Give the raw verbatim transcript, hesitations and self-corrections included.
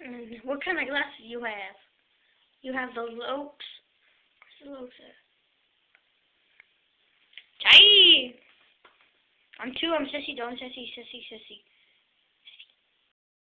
Mm, what kind of glasses do you have? You have the L O C S. Where's the L O C S at? Chai! I'm two, I'm sissy, don't sissy, sissy, sissy.